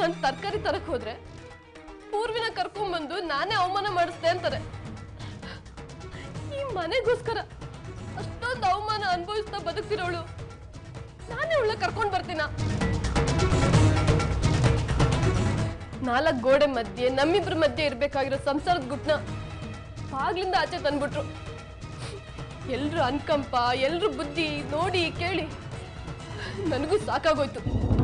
ನಾನು ತರಕಾರಿ ತರಕ್ ಹೋದ್ರೆ ಪೂರ್ವಿನ ಕರ್ಕೊಂಡ್ಬಂದು ನಾನೇ ಅವಮಾನ ಮಾಡಿಸ್ದೆ ಅಂತಾರೆ. ಈ ಮನೆಗೋಸ್ಕರ ಅಷ್ಟೊಂದು ಅವಮಾನ ಅನುಭವಿಸ್ತಾ ಬದುಕ್ತಿರೋಳು ನಾನೇ ಒಳ್ಳೆ ಕರ್ಕೊಂಡ್ ಬರ್ತೀನ? 4 ಗೋಡೆ ಮಧ್ಯೆ ನಮ್ಮಿಬ್ರ ಮಧ್ಯೆ ಇರ್ಬೇಕಾಗಿರೋ ಸಂಸಾರದ ಗುಟ್ನ ಬಾಗ್ಲಿಂದ ಆಚೆ ತಂದ್ಬಿಟ್ರು. ಎಲ್ರು ಅನ್ಕಂಪ, ಎಲ್ರು ಬುದ್ಧಿ ನೋಡಿ ಕೇಳಿ ನನಗೂ ಸಾಕಾಗೋಯ್ತು.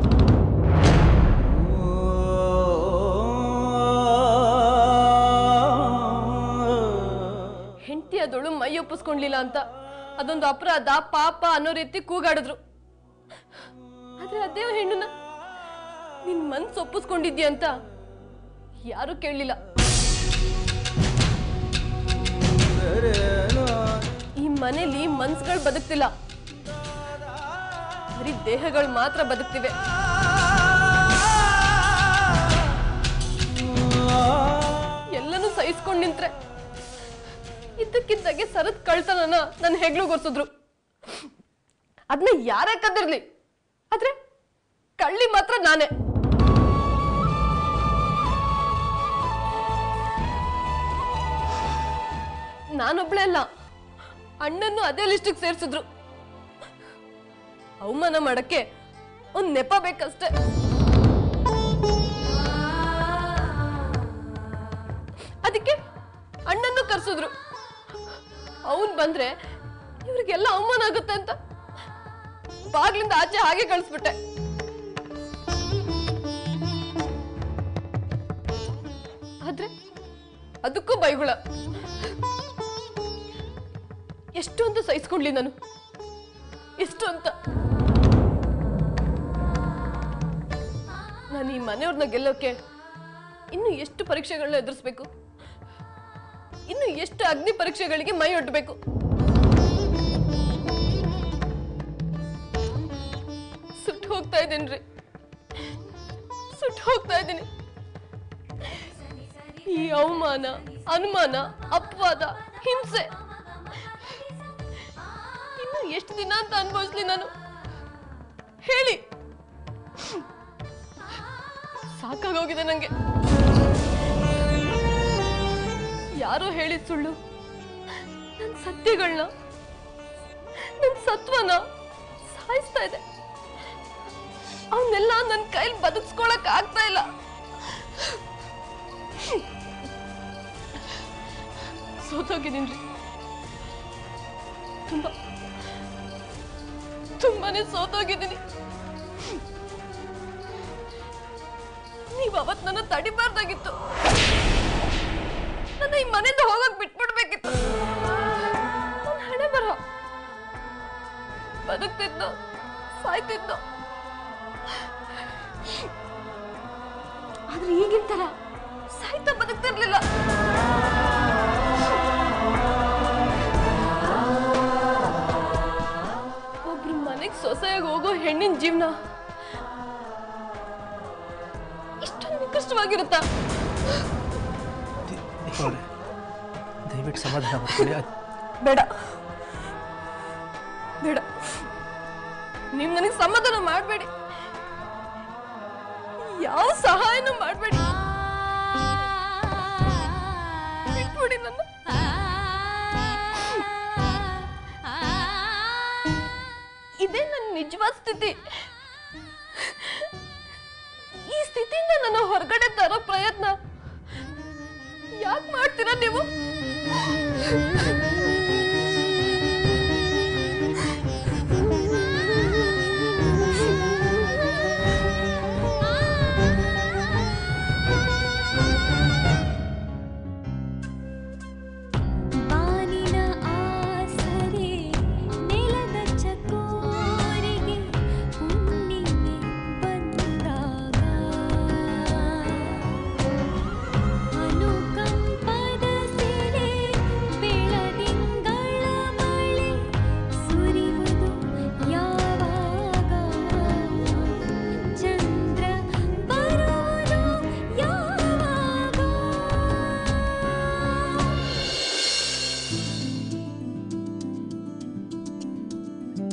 ಹೆಂಡತಿ ಅದೊಳು ಮೈ ಒಪ್ಪಿಸ್ಕೊಂಡ್ಲಿಲ್ಲ ಅಂತ ಅದೊಂದು ಅಪರಾಧ ಪಾಪ ಅನ್ನೋ ರೀತಿ ಕೂಗಾಡಿದ್ರು. ಆದ್ರೆ ಅದೇ ಹೆಣ್ಣನ್ನ ನಿನ್ ಮನ್ಸು ಒಪ್ಪಿಸ್ಕೊಂಡಿದ್ಯ ಅಂತ ಯಾರು ಕೇಳಲಿಲ್ಲ. ಈ ಮನೇಲಿ ಮನ್ಸುಗಳು ಬದುಕ್ತಿಲ್ಲ, ಬರೀ ದೇಹಗಳು ಮಾತ್ರ ಬದುಕ್ತಿವೆ. ಎಲ್ಲನೂ ಸಹಿಸ್ಕೊಂಡ್ ನಿಂತ್ರೆ ಇದ್ದಕ್ಕಿದ್ದಾಗೆ ಸರದ್ ಕಳ್ತನನ ನನ್ನ ಹೆಗ್ಲುಗೊರ್ಸಿದ್ರು. ಅದನ್ನ ಯಾರೇ ಕದಿರ್ಲಿ, ಆದ್ರೆ ಕಳ್ಳಿ ಮಾತ್ರ ನಾನೇ. ನಾನೊಬ್ಳೆ ಅಲ್ಲ, ಅಣ್ಣನ್ನು ಅದೇ ಲಿಸ್ಟಿಗೆ ಸೇರ್ಸಿದ್ರು. ಅವಮಾನ ಮಾಡಕ್ಕೆ ಒಂದ್ ನೆಪ ಬೇಕಷ್ಟೆ. ಅದಕ್ಕೆ ಅಣ್ಣನ್ನು ಕರ್ಸಿದ್ರು. ಅವನ್ ಬಂದ್ರೆ ಇವ್ರಿಗೆಲ್ಲ ಅವಮಾನ ಆಗುತ್ತೆ ಅಂತ ಬಾಗ್ಲಿಂದ ಆಚೆ ಹಾಗೆ ಕಳಿಸ್ಬಿಟ್ಟೆ. ಆದ್ರೆ ಅದಕ್ಕೂ ಬೈಗುಳ. ಎಷ್ಟು ಅಂತ ಸಹಿಸ್ಕೊಂಡ್ಲಿ ನಾನು, ಎಷ್ಟು ಅಂತ. ನಾನು ಈ ಮನೆಯವ್ರನ್ನ ಗೆಲ್ಲೋಕೆ ಇನ್ನು ಎಷ್ಟು ಪರೀಕ್ಷೆಗಳನ್ನ ಎದುರಿಸ್ಬೇಕು, ಇನ್ನು ಎಷ್ಟು ಅಗ್ನಿ ಪರೀಕ್ಷೆಗಳಿಗೆ ಮೈ ಒಡ್ಬೇಕು. ಸುಟ್ಟು ಹೋಗ್ತಾ ಇದ್ದೀನ್ರಿ, ಸುಟ್ಟು ಹೋಗ್ತಾ ಇದ್ದೀನಿ. ಈ ಅವಮಾನ, ಅನುಮಾನ, ಅಪವಾದ, ಹಿಂಸೆ ಇನ್ನು ಎಷ್ಟು ದಿನ ಅಂತ ಅನುಭವಿಸ್ಲಿ ನಾನು? ಹೇಳಿ. ಸಾಕಾಗೋಗಿದೆ ನಂಗೆ. ಯಾರೋ ಹೇಳಿದ ಸುಳ್ಳು ನನ್ನ ಸತ್ಯಗಳನ್ನ, ನನ್ನ ಸತ್ವನ ಸಾಯಿಸ್ತಾ ಇದೆ. ಅವನ್ನೆಲ್ಲ ನನ್ನ ಕೈಲಿ ಬದುಕಿಸ್ಕೊಳಕ್ ಆಗ್ತಾ ಇಲ್ಲ. ಸೋತೋಗಿದ್ದೀನ್ರಿ, ತುಂಬಾನೇ ಸೋತೋಗಿದ್ದೀನಿ. ನೀವ್ ಅವತ್ ನನ್ನ ತಡಿಬಾರ್ದಾಗಿತ್ತು. ನನ್ನ ಈ ಮನೆಯಿಂದ ಹೋಗಕ್ ಬಿಟ್ಬಿಡ್ಬೇಕಿತ್ತು. ನನ್ನ ಹಣೆ ಬರ ಬದುಕ್ತಿದ್ನೋ ಸಾಯ್ತಿದ್ನೋ. ಆದ್ರೆ ಈಗಿನ ತರ ಸಾಯ್ತಾ ಬದುಕ್ತಿರ್ಲಿಲ್ಲ. ಒಬ್ರು ಮನೆಗ್ ಸೊಸೆಯಾಗಿ ಹೋಗೋ ಹೆಣ್ಣಿನ ಜೀವನ ಇಷ್ಟೊಂದು ನಿಕೃಷ್ಟವಾಗಿರುತ್ತಾ? ದಯವಿಟ್ಟು ಸಮಾಧಾನ ಮಾಡ್ಕೊಳ್ಳಿ. ಬೇಡ ಬೇಡ, ನೀವು ನನಗೆ ಸಮಾಧಾನ ಮಾಡಬೇಡಿ, ಯಾವ ಸಹಾಯನೂ ಮಾಡಬೇಡಿ. ಬಿಟ್ಬಿಡಿ ನನ್ನ. ಇದೇ ನನ್ನ ನಿಜವಾದ ಸ್ಥಿತಿ. ಈ ಸ್ಥಿತಿಯಿಂದ ನನ್ನ ಹೊರಗಡೆ ತರೋ ಪ್ರಯತ್ನ ಯಾಕೆ ಮಾಡ್ತೀರಾ ನೀವು?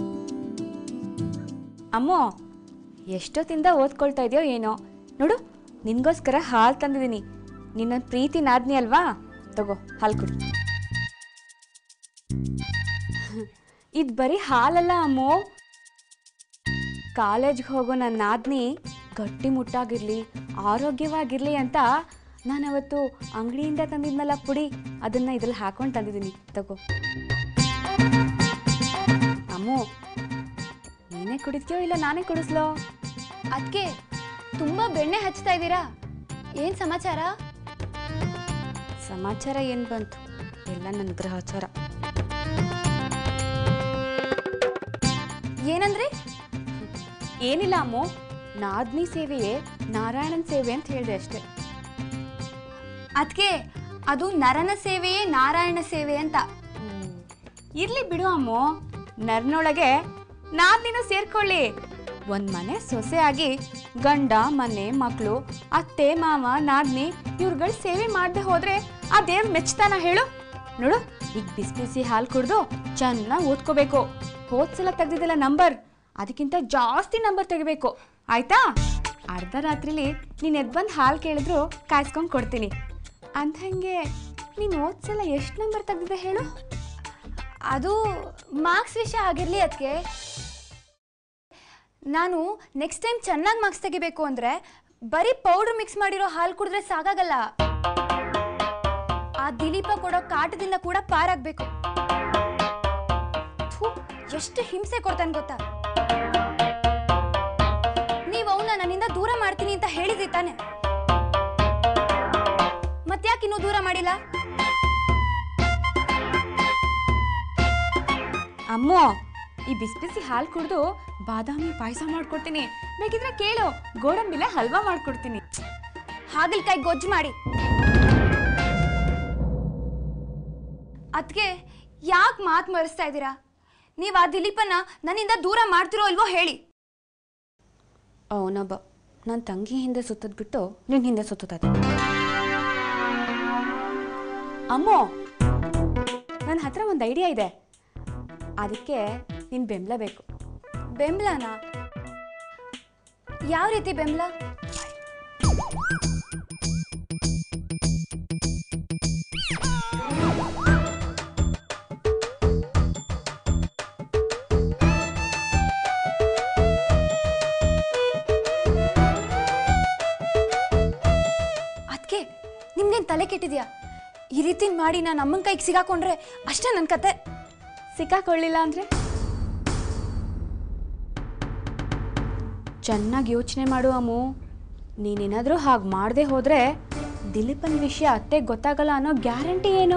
ಅಮ್ಮೋ, ಎಷ್ಟೊತ್ತಿಂದ ಓದ್ಕೊಳ್ತಾ ಇದೆಯೋ ಏನೋ ನೋಡು, ನಿನ್ಗೋಸ್ಕರ ಹಾಲು ತಂದಿದ್ದೀನಿ. ನಿನ್ನ ಪ್ರೀತಿ ನಾದ್ನಿ ಅಲ್ವಾ, ತಗೋ ಹಾಲು ಕುಡಿ. ಇದು ಬರೀ ಹಾಲಲ್ಲ ಅಮ್ಮೋ, ಕಾಲೇಜ್ಗೆ ಹೋಗೋ ನನ್ನ ನಾದ್ನಿ ಗಟ್ಟಿ ಮುಟ್ಟಾಗಿರ್ಲಿ, ಆರೋಗ್ಯವಾಗಿರ್ಲಿ ಅಂತ ನಾನು ಅವತ್ತು ಅಂಗಡಿಯಿಂದ ತಂದಿದ್ನಲ್ಲ ಪುಡಿ, ಅದನ್ನ ಇದ್ರಲ್ಲಿ ಹಾಕೊಂಡು ತಂದಿದ್ದೀನಿ, ತಗೋ. ಅಮ್ಮೋ, ನೀನೇ ಕುಡಿದ್ಯೋ ಇಲ್ಲ ನಾನೇ ಕುಡಿಸ್ಲೋ? ಅದಕ್ಕೆ ತುಂಬಾ ಬೆಣ್ಣೆ ಹಚ್ತಾ ಇದ್ದೀರಾ, ಏನ್ ಸಮಾಚಾರ? ಸಮಾಚಾರ ಏನು ಬಂತು, ಎಲ್ಲ ನನ್ನ ಗ್ರಹಚಾರ. ಏನಂದ್ರಿ? ಏನಿಲ್ಲ ಅಮ್ಮೋ, ನಾದ್ನಿ ಸೇವೆಯೇ ನಾರಾಯಣನ್ ಸೇವೆ ಅಂತ ಹೇಳಿದೆ ಅಷ್ಟೇ. ಅದಕ್ಕೆ ಅದು ನರನ ಸೇವೆಯೇ ನಾರಾಯಣ ಸೇವೆ ಅಂತ. ಇರ್ಲಿ ಬಿಡು ಅಮ್ಮೋ, ನರ್ನೊಳಗೆ ನಾದ್ನಿನ ಸೇರ್ಕೊಳ್ಳಿ. ಒಂದ್ ಮನೆ ಸೊಸೆ ಆಗಿ ಗಂಡ ಮನೆ ಮಕ್ಕಳು ಅತ್ತೆ ಮಾವ ನಾದ್ನಿ ಇವ್ರುಗಳ ಸೇವೆ ಮಾಡದೆ ಹೋದ್ರೆ ಆ ದೇವ್ರ ಮೆಚ್ತಾನ ಹೇಳು? ನೋಡು, ಈಗ ಬಿಸಿ ಬಿಸಿ ಹಾಲು ಕುಡ್ದು ಚೆನ್ನಾಗಿ ಓದ್ಕೋಬೇಕು. ಹೋದ್ಸಲ ತೆಗ್ದಿದ್ದೆಲ್ಲ ನಂಬರ್, ಅದಕ್ಕಿಂತ ಜಾಸ್ತಿ ನಂಬರ್ ತೆಗಿಬೇಕು, ಆಯ್ತಾ? ಅರ್ಧ ರಾತ್ರಿಲಿ ನೀನು ಎದ್ದು ಬಂದು ಹಾಲು ಕೇಳಿದ್ರು ಕಾಯಿಸ್ಕೊಂಡು ಕೊಡ್ತೀನಿ. ಅಂದಂಗೆ ನೀನು ಹೋದ್ಸಲ ಎಷ್ಟು ನಂಬರ್ ತೆಗ್ದಿದೆ ಹೇಳು? ಅದು ಮಾರ್ಕ್ಸ್ ವಿಷಯ ಆಗಿರ್ಲಿ. ಅದಕ್ಕೆ ನಾನು ನೆಕ್ಸ್ಟ್ ಟೈಮ್ ಚೆನ್ನಾಗಿ ಮಾರ್ಕ್ಸ್ ತೆಗಿಬೇಕು ಅಂದ್ರೆ ಬರೀ ಪೌಡರ್ ಮಿಕ್ಸ್ ಮಾಡಿರೋ ಹಾಲು ಕುಡಿದ್ರೆ ಸಾಕಾಗಲ್ಲ. ಆ ದಿಲೀಪ ಕೊಡೋ ಕಾಟದಿಂದ ಕೂಡ ಪಾರಾಗಬೇಕು. ಎಷ್ಟು ಹಿಂಸೆ ಕೊಡ್ತಾನೆ ಗೊತ್ತಾ? ನೀವು ಅವನ್ನ ನನ್ನಿಂದ ದೂರ ಮಾಡ್ತೀನಿ ಅಂತ ಹೇಳಿದ್ರಿ ತಾನೆ, ಮತ್ತ್ಯಾಕೆ ಇನ್ನೂ ದೂರ ಮಾಡಿಲ್ಲ? ಅಮ್ಮೋ, ಈ ಬಿಸಿ ಬಿಸಿ ಹಾಲು ಕುಡಿದು ಬಾದಾಮಿ ಪಾಯಸ ಮಾಡ್ಕೊಡ್ತೀನಿ, ಬೇಕಿದ್ರೆ ಕೇಳು, ಗೋಡಂಬಿಲೆ ಹಲ್ವಾ ಮಾಡ್ಕೊಡ್ತೀನಿ. ಹಾಗಲಕಾಯಿ ಗೊಜ್ಜು ಮಾಡಿ. ಅದಕ್ಕೆ ಯಾಕೆ ಮಾತು ಮರೆಸ್ತಾ ಇದ್ದೀರಾ? ನೀವು ಆ ದಿಲೀಪನ್ನ ನನ್ನಿಂದ ದೂರ ಮಾಡ್ತಿರೋ ಇಲ್ವೋ ಹೇಳಿ. ಅವನೊಬ್ಬ ನನ್ನ ತಂಗಿ ಹಿಂದೆ ಸುತ್ತದ್ಬಿಟ್ಟು ನಿನ್ನ ಹಿಂದೆ ಸುತ್ತದೆ. ಅಮ್ಮೋ, ನನ್ನ ಹತ್ರ ಒಂದು ಐಡಿಯಾ ಇದೆ, ಅದಕ್ಕೆ ನಿನ್ನ ಬೆಂಬಲ ಬೇಕು. ಬೆಂಬಲನ? ಯಾವ ರೀತಿ ಬೆಂಬಲ? ಅದಕ್ಕೆ ನಿಮ್ಗೇನು ತಲೆ ಕೆಟ್ಟಿದ್ಯಾ? ಈ ರೀತಿ ಮಾಡಿ ನಾನು ಅಮ್ಮನ ಕೈಗೆ ಸಿಗಾಕೊಂಡ್ರೆ ಅಷ್ಟೇ ನನ್ನ ಕತೆ. ಸಿಕ್ಕಾಕೊಳ್ಳಿಲ್ಲ ಅಂದರೆ ಚೆನ್ನಾಗಿ ಯೋಚನೆ ಮಾಡು ಅಮ್ಮು. ನೀನೇನಾದರೂ ಹಾಗೆ ಮಾಡದೆ ಹೋದರೆ ದಿಲೀಪನ್ ವಿಷಯ ಅತ್ತೆಗೆ ಗೊತ್ತಾಗಲ್ಲ ಅನ್ನೋ ಗ್ಯಾರಂಟಿ ಏನು?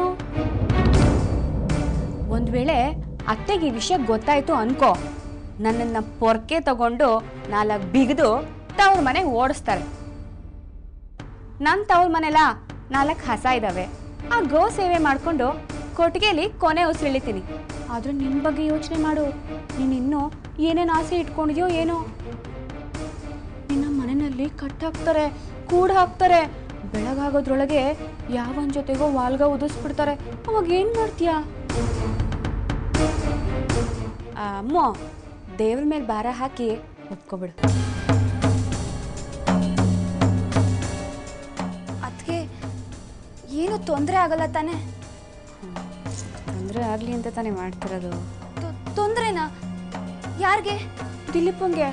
ಒಂದು ವೇಳೆ ಅತ್ತೆಗೆ ಈ ವಿಷಯ ಗೊತ್ತಾಯ್ತು ಅನ್ಕೋ, ನನ್ನನ್ನು ಪೊರ್ಕೆ ತಗೊಂಡು 4 ಬಿಗಿದು ತವ್ರ ಮನೆಗೆ ಓಡಿಸ್ತಾರೆ. ನನ್ನ ತವ್ರ ಮನೆಲ್ಲ 4 ಹಸ ಇದ್ದಾವೆ, ಆ ಗೋ ಸೇವೆ ಮಾಡಿಕೊಂಡು ಕೊಟ್ಟಿಗೆಯಲ್ಲಿ ಕೊನೆ ಉಸಿಳಿತೀನಿ. ಆದರೂ ನಿನ್ನ ಬಗ್ಗೆ ಯೋಚನೆ ಮಾಡು, ನೀನಿನ್ನೂ ಏನೇನು ಆಸೆ ಇಟ್ಕೊಂಡಿದ್ಯೋ ಏನೋ. ನಿನ್ನ ಮನೆಯಲ್ಲಿ ಕಟ್ಟಾಕ್ತಾರೆ, ಕೂಡ ಹಾಕ್ತಾರೆ, ಬೆಳಗಾಗೋದ್ರೊಳಗೆ ಯಾವನ ಜೊತೆಗೋ ವಾಲ್ಗ ಉದಿಸ್ಬಿಡ್ತಾರೆ. ಅವಾಗ ಏನು ಮಾಡ್ತೀಯಾ? ಅಮ್ಮ, ದೇವ್ರ ಮೇಲೆ ಭಾರ ಹಾಕಿ ಒಪ್ಕೊಬಿಡು. ಅದಕ್ಕೆ ಏನು ತೊಂದರೆ ಆಗಲ್ಲ ತಾನೆ? ತೊಂದರೆ ಆಗಲಿ ಅಂತ ತಾನೇ ಮಾಡ್ತಿರೋದು. ತೊಂದರೆನಾ? ಯಾರಿಗೆ? ದಿಲೀಪಂಗೆ.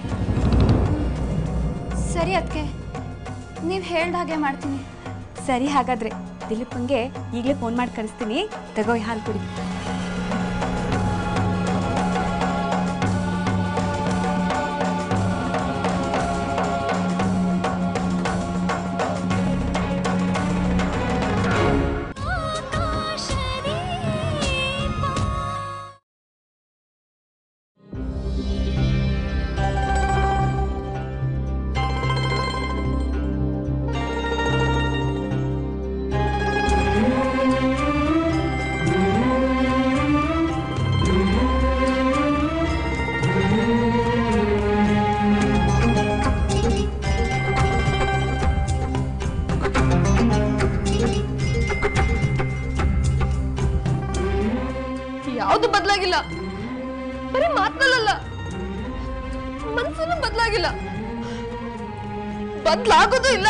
ಸರಿ ಅದಕ್ಕೆ, ನೀವು ಹೇಳ್ದ ಹಾಗೆ ಮಾಡ್ತೀನಿ. ಸರಿ, ಹಾಗಾದ್ರೆ ದಿಲೀಪಂಗೆ ಈಗಲೇ ಫೋನ್ ಮಾಡಿ ಕಳಿಸ್ತೀನಿ, ತಗೋ ಹಾಲು ಕುಡಿ. ಯಾವುದು ಬದಲಾಗಿಲ್ಲ, ಬರೀ ಮಾತಲ್ಲ, ಮನಸ್ಸನ್ನು ಬದಲಾಗಿಲ್ಲ. ಬದಲಾಗೋದು ಇಲ್ಲ.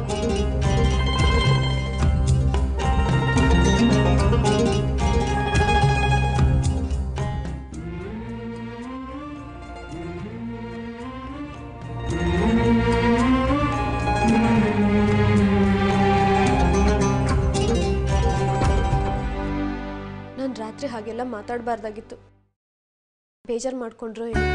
ನಾನು ರಾತ್ರಿ ಹಾಗೆಲ್ಲ ಮಾತಾಡಬಾರ್ದಾಗಿತ್ತು. ಬೇಜಾರು ಮಾಡ್ಕೊಂಡ್ರು ಏನು?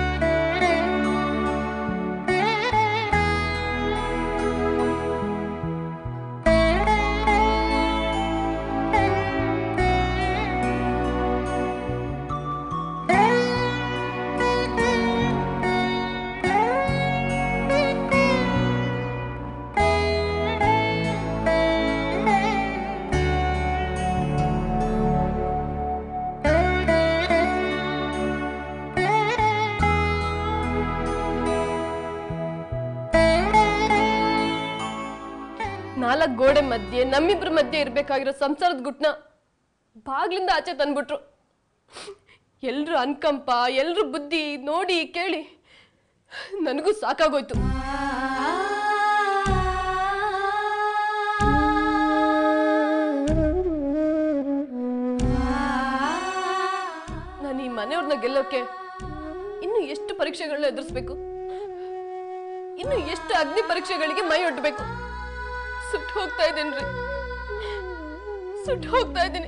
ನಾಲ್ಕು ಗೋಡೆ ಮಧ್ಯೆ ನಮ್ಮಿಬ್ರ ಮಧ್ಯೆ ಇರ್ಬೇಕಾಗಿರೋ ಸಂಸಾರದ ಗುಟ್ನ ಬಾಗ್ಲಿಂದ ಆಚೆ ತಂದ್ಬಿಟ್ರು. ಎಲ್ರು ಅನ್ಕಂಪ, ಎಲ್ರು ಬುದ್ಧಿ ನೋಡಿ ಕೇಳಿ ನನಗೂ ಸಾಕಾಗೋಯ್ತು. ನಾನು ಈ ಮನೆಯವ್ರನ್ನ ಗೆಲ್ಲೋಕೆ ಇನ್ನು ಎಷ್ಟು ಪರೀಕ್ಷೆಗಳನ್ನ ಎದುರಿಸ್ಬೇಕು? ಇನ್ನು ಎಷ್ಟು ಅಗ್ನಿ ಪರೀಕ್ಷೆಗಳಿಗೆ ಮೈ ಒಡ್ಬೇಕು? ಸುಟ್ಟು ಹೋಗ್ತಾ ಇದ್ದೇನ್ರಿ, ಸುಟ್ಟು ಹೋಗ್ತಾ ಇದ್ದೀನಿ.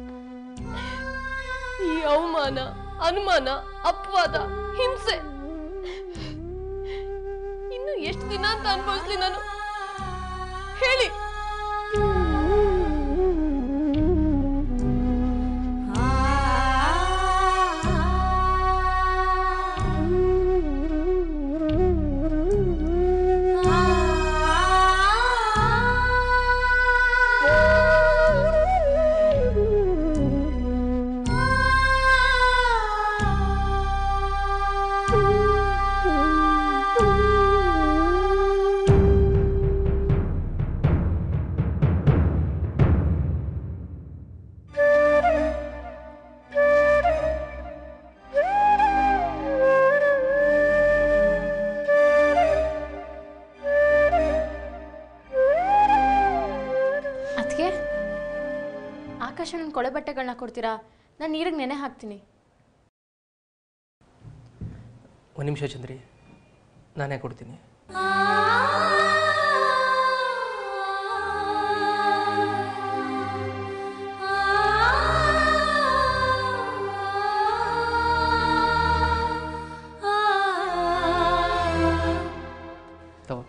ಈ ಅವಮಾನ, ಅನುಮಾನ, ಅಪವಾದ, ಹಿಂಸೆ ಇನ್ನು ಎಷ್ಟು ದಿನ ಅಂತ ಅನುಭವಿಸ್ಲಿ ನಾನು? ಹೇಳಿ. ಆಕಾಶ ನನ್ನ ಕೊಳೆ ಬಟ್ಟೆಗಳನ್ನ ಕೊಡ್ತೀರಾ? ನಾನು ನೀರಿಗೆ ನೆನೆ ಹಾಕ್ತೀನಿ. ಒಂದು ನಿಮಿಷ ಚಂದ್ರಿ, ನಾನೇ ಕೊಡ್ತೀನಿ. ತಗೋ.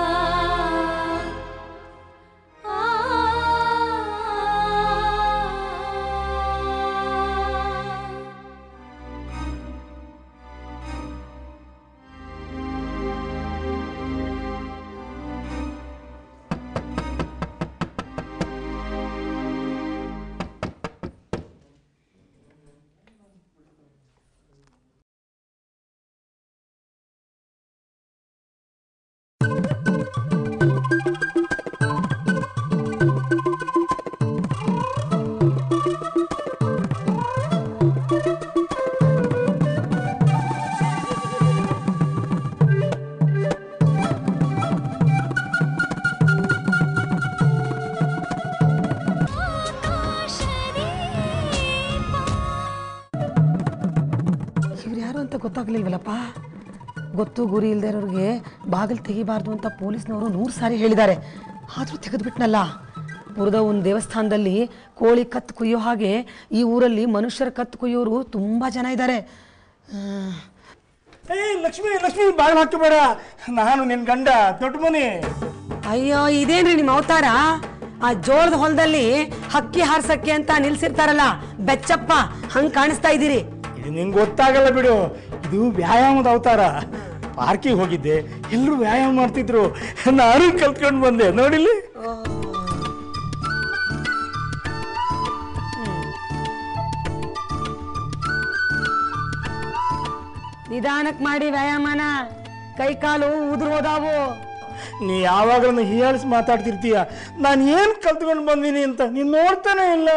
ಗೊತ್ತಾಗ್ಲಿಲ್ವಲ್ಲಪ್ಪ. ಗೊತ್ತು ಗುರಿ ಇಲ್ಲದೆ ಇರೋರಿಗೆ ಬಾಗಿಲು ತೆಗಿಬಾರ್ದು ಅಂತ ಪೊಲೀಸ್ನವರು 100 ಸಾರಿ ಹೇಳಿದ್ದಾರೆ. ಆದರೂ ತೆಗೆದುಬಿಟ್ನಲ್ಲ. ಪುರದ ಒಂದು ದೇವಸ್ಥಾನದಲ್ಲಿ ಕೋಳಿ ಕತ್ತು ಕುಯ್ಯೋ ಹಾಗೆ ಈ ಊರಲ್ಲಿ ಮನುಷ್ಯರ ಕತ್ತು ಕುಯ್ಯೋರು ತುಂಬ ಜನ ಇದ್ದಾರೆ. ಲಕ್ಷ್ಮಿ ಲಕ್ಷ್ಮಿ ಬಾಗಿಲು ಹಾಕಬೇಡ, ನಾನು ನಿನ್ನ ಗಂಡ ದೊಡ್ಡ ಮನೆ. ಅಯ್ಯೋ ಇದೇನ್ರಿ ನಿಮ್ಮ ಅವತಾರ? ಆ ಜೋಳದ ಹೊಲದಲ್ಲಿ ಹಕ್ಕಿ ಹಾರ್ಸಕ್ಕೆ ಅಂತ ನಿಲ್ಸಿರ್ತಾರಲ್ಲ ಬೆಚ್ಚಪ್ಪ, ಹಂಗೆ ಕಾಣಿಸ್ತಾ ಇದ್ದೀರಿ. ಇದು ನಿಂಗೆ ಗೊತ್ತಾಗಲ್ಲ ಬಿಡು, ಇದು ವ್ಯಾಯಾಮದ ಅವತಾರ. ಪಾರ್ಕಿಗೆ ಹೋಗಿದ್ದೆ, ಎಲ್ಲರೂ ವ್ಯಾಯಾಮ ಮಾಡ್ತಿದ್ರು, ನಾನು ಕಲ್ತ್ಕೊಂಡು ಬಂದೆ ನೋಡಿಲ್ಲಿ. ನಿಧಾನಕ್ಕೆ ಮಾಡಿ ವ್ಯಾಯಾಮನ, ಕೈ ಕಾಲು ಉದುರು ಹೋದಾವು. ನೀ ಯಾವಾಗಲೂ ಹೀಯಾಳಿಸಿ ಮಾತಾಡ್ತಿರ್ತೀಯ, ನಾನು ಏನು ಕಲ್ತ್ಕೊಂಡು ಬಂದೀನಿ ಅಂತ ನೀನು ನೋಡ್ತಾನೆ ಇಲ್ಲ.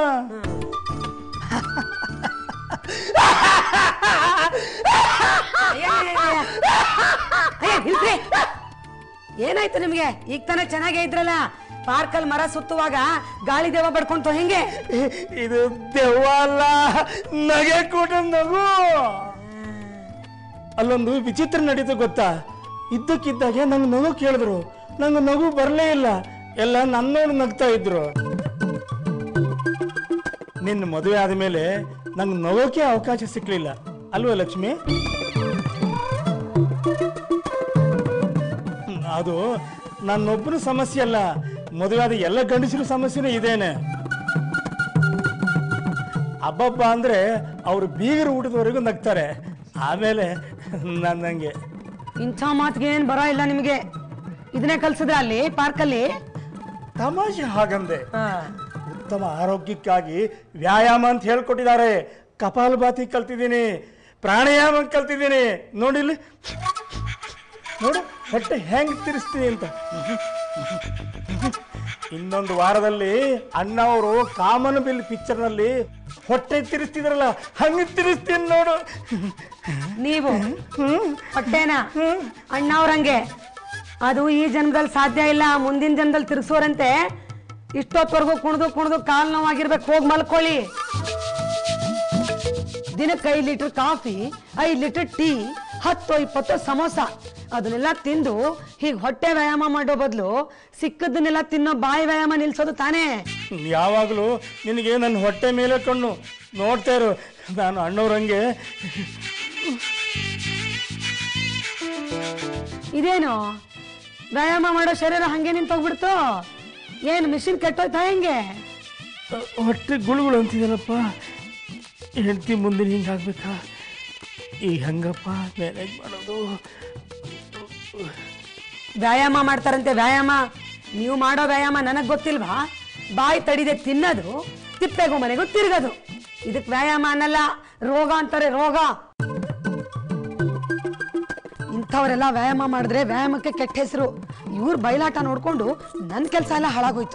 ಏನಾಯ್ತು ನಿಮ್ಗೆ? ಈಗ ತಾನೇ ಚೆನ್ನಾಗೇ ಇದ್ರಲ್ಲ, ಪಾರ್ಕಲ್ಲಿ ಮರ ಸುತ್ತುವಾಗ ಗಾಳಿ ದೇವ ಬಡ್ಕೊಂತು ಹೆಂಗೆ? ಇದು ದೆವ್ವ ಅಲ್ಲ, ನಗೆ ಕೂಡ ನಗು. ಅಲ್ಲೊಂದು ವಿಚಿತ್ರ ನಡೀತು ಗೊತ್ತಾ? ಇದ್ದಕ್ಕಿದ್ದಾಗೆ ನಂಗೆ ನಗು ಕೇಳಿದ್ರು, ನಂಗೆ ನಗು ಬರಲೇ ಇಲ್ಲ, ಎಲ್ಲ ನನ್ನೋಡು ನಗ್ತಾ ಇದ್ರು. ನಿನ್ನ ಮದುವೆ ಆದಮೇಲೆ ನಂಗೆ ನಗೋಕೆ ಅವಕಾಶ ಸಿಕ್ಲಿಲ್ಲ ಅಲ್ವಾ ಲಕ್ಷ್ಮಿ? ಅದು ನನ್ನೊಬ್ಬನ ಸಮಸ್ಯೆ ಅಲ್ಲ, ಮದುವೆ ಆದ ಎಲ್ಲ ಗಂಡಸರು ಸಮಸ್ಯೆನೂ ಇದೇನೆ. ಹಬ್ಬಬ್ಬ ಅಂದ್ರೆ ಅವರು ಬೀಗರು ಊಟದವರೆಗೂ ನಗ್ತಾರೆ, ಆಮೇಲೆ ನಂಗೆ ಇಂಥ ಮಾತಿಗೆ ಏನ್ ಬರ ಇಲ್ಲ ನಿಮ್ಗೆ. ಇದನ್ನೇ ಕಲ್ಸಿದ್ರ ಅಲ್ಲಿ ಪಾರ್ಕಲ್ಲಿ? ತಮಾಷೆ ಹಾಗಂದೆ. ಉತ್ತಮ ಆರೋಗ್ಯಕ್ಕಾಗಿ ವ್ಯಾಯಾಮ ಅಂತ ಹೇಳ್ಕೊಟ್ಟಿದ್ದಾರೆ. ಕಪಾಲಭಾತಿ ಕಲ್ತಿದ್ದೀನಿ, ಪ್ರಾಣಾಯಾಮ ಕಲ್ತಿದ್ದೀನಿ. ನೋಡಿಲ್ಲಿ, ನೋಡು ಹೊಟ್ಟೆ ಹೆಂಗ್ ತಿರ್ಸ್ತೀನಿ ಅಂತ. ಇನ್ನೊಂದು ವಾರದಲ್ಲಿ ಅಣ್ಣ ಅವರು ಕಾಮನ್ ಬಿಲ್ ಪಿಕ್ಚರ್ನಲ್ಲಿ ಹೊಟ್ಟೆ ತಿರ್ಸ್ತಿದ್ರಲ್ಲ, ಹಂಗೆ ತಿರ್ಸ್ತೀನಿ ನೋಡು. ನೀವು ಹೊಟ್ಟೆನ ಅಣ್ಣವ್ರಂಗೆ ಅದು ಈ ಜನ್ಮದಲ್ಲಿ ಸಾಧ್ಯ ಇಲ್ಲ, ಮುಂದಿನ ಜನ್ಮದಲ್ಲಿ ತಿರ್ಸೋರಂತೆ. ಇಷ್ಟೊತ್ತವರೆಗೂ ಕುಣಿದು ಕುಣಿದು ಕಾಲು ನೋವಾಗಿರ್ಬೇಕು, ಹೋಗಿ ಮಲ್ಕೊಳ್ಳಿ. ದಿನಕ್ಕೆ 5 litre coffee, 5 litre tea, 10-20 samosa ಅದನ್ನೆಲ್ಲ ತಿಂದು ಹೀಗೆ ಹೊಟ್ಟೆ ವ್ಯಾಯಾಮ ಮಾಡೋ ಬದಲು ಸಿಕ್ಕದನ್ನೆಲ್ಲ ತಿನ್ನೋ ಬಾಯಿ ವ್ಯಾಯಾಮ ನಿಲ್ಸೋದು ತಾನೇ. ಯಾವಾಗಲೂ ನಿನಗೆ ನನ್ನ ಹೊಟ್ಟೆ ಮೇಲೆ ಕಣ್ಣು, ನೋಡ್ತಾ ಇರು. ನಾನು ಅಣ್ಣವ್ರಂಗೆ. ಇದೇನು ವ್ಯಾಯಾಮ ಮಾಡೋ ಶರೀರ ಹಂಗೆ ನಿಂತೋಗ್ಬಿಡ್ತು? ಏನು ಮಿಷಿನ್ ಕೆಟ್ಟೋಯ್ತಾ ಹೆಂಗೆ? ಹೊಟ್ಟೆ ಗುಳುಗುಳು ಅಂತಿದೆಯಲ್ಲಪ್ಪ, ಹೆಂಡತಿ ಮುಂದೆ ಹಿಂಗಾಗ್ಬೇಕಾ? ಈಗ ಹಂಗಪ್ಪ ಮ್ಯಾನೇಜ್ ಮಾಡೋದು. ವ್ಯಾಯಾಮ ಮಾಡ್ತಾರಂತೆ ವ್ಯಾಯಾಮ. ನೀವು ಮಾಡೋ ವ್ಯಾಯಾಮ ನನಗೆ ಗೊತ್ತಿಲ್ವಾ? ಬಾಯಿ ತಡಿದೆ ತಿನ್ನೋದು, ತಿಪ್ಪೆಗೂ ಮನೆಗೂ ತಿರುಗೋದು. ಇದಕ್ಕೆ ವ್ಯಾಯಾಮ ಅನ್ನಲ್ಲ, ರೋಗ ಅಂತಾರೆ, ರೋಗ. ಇಂಥವರೆಲ್ಲ ವ್ಯಾಯಾಮ ಮಾಡಿದ್ರೆ ವ್ಯಾಯಾಮಕ್ಕೆ ಕೆಟ್ಟ ಹೆಸರು. ಇವ್ರ ಬಯಲಾಟ ನೋಡ್ಕೊಂಡು ನನ್ನ ಕೆಲಸ ಎಲ್ಲ ಹಾಳಾಗೋಯ್ತು.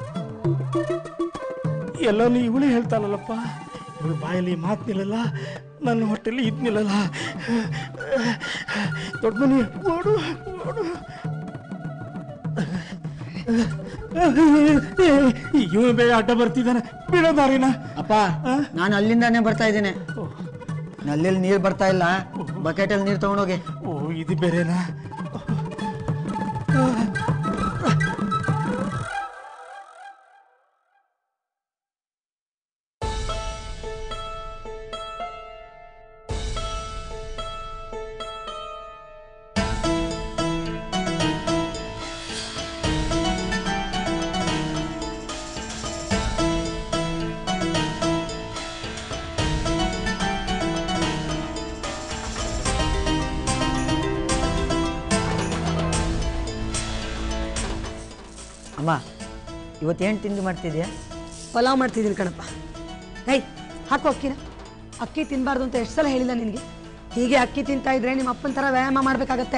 ಎಲ್ಲನೂ ಇವಳು ಹೇಳ್ತಾಳಲ್ಲಪ್ಪ. ಇವಳು ಬಾಯಲ್ಲಿ ಮಾತು ನಿಲ್ಲಲ್ಲ, ನನ್ನ ಹೊಟ್ಟೆಲಿ ಇದು ನಿಲ್ಲಲ್ಲ. ದೊಡ್ಡ ಮನಿ ಓಡು ಓಡು. ಇವನು ಬೇಗ ಅಡ್ಡ ಬರ್ತಿದ್ದಾನೆ, ಬಿಡೋದಾರಿನ. ಅಪ್ಪ, ನಾನು ಅಲ್ಲಿಂದಾನೇ ಬರ್ತಾ ಇದ್ದೇನೆ. ನಲ್ಲಿ ನೀರು ಬರ್ತಾ ಇಲ್ಲ, ಬಕೆಟಲ್ಲಿ ನೀರು ತಗೊಂಡೋಗಿ. ಓ, ಇದು ಬೇರೆನಾ? ಅಮ್ಮ, ಇವತ್ತೇನು ತಿಂಡಿ ಮಾಡ್ತಿದ್ಯಾ? ಪಲಾವ್ ಮಾಡ್ತಿದ್ದೀನಿ ಕಣಪ್ಪ. ಹೈ, ಹಾಕು ಅಕ್ಕಿನ. ಅಕ್ಕಿ ತಿನ್ನಬಾರ್ದು ಅಂತ ಎಷ್ಟು ಸಲ ಹೇಳಿಲ್ಲ ನಿನಗೆ? ಹೀಗೆ ಅಕ್ಕಿ ತಿಂತಾ ಇದ್ರೆ ನಿಮ್ಮ ಅಪ್ಪನ ಥರ ವ್ಯಾಯಾಮ ಮಾಡಬೇಕಾಗತ್ತೆ.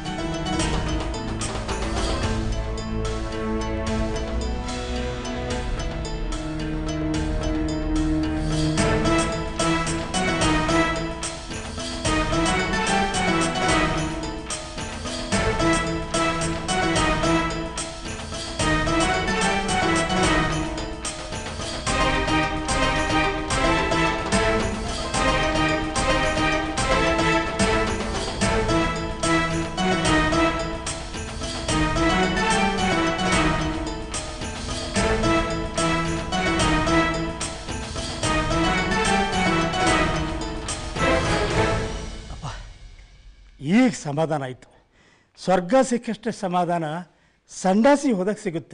ಈಗ ಸಮಾಧಾನ ಆಯಿತು. ಸ್ವರ್ಗ ಸಿಕ್ಕಷ್ಟೇ ಸಮಾಧಾನ ಸಂಡಾಸಿ ಹೋದಾಗ ಸಿಗುತ್ತೆ.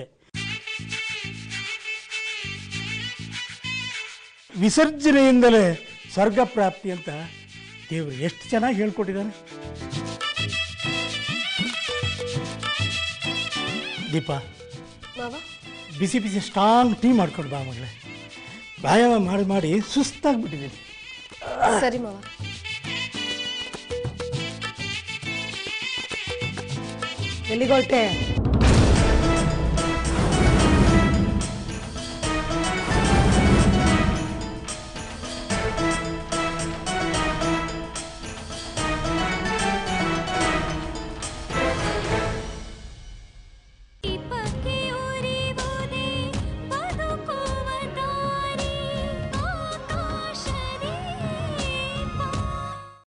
ವಿಸರ್ಜನೆಯಿಂದಲೇ ಸ್ವರ್ಗ ಪ್ರಾಪ್ತಿ ಅಂತ ದೇವರು ಎಷ್ಟು ಚೆನ್ನಾಗಿ ಹೇಳ್ಕೊಟ್ಟಿದ್ದಾನೆ. ದೀಪ, ಬಿಸಿ ಬಿಸಿ ಸ್ಟ್ರಾಂಗ್ ಟೀ ಮಾಡ್ಕೊಂಡು ಬಾ ಮಗಳೇ. ವ್ಯಾಯಾಮ ಮಾಡಿ ಮಾಡಿ ಸುಸ್ತಾಗ್ಬಿಟ್ಟಿದ್ದೀನಿ. ಸರಿ ಮಾವ. ಎಲ್ಲಿಗೊಳ್ಟೆ?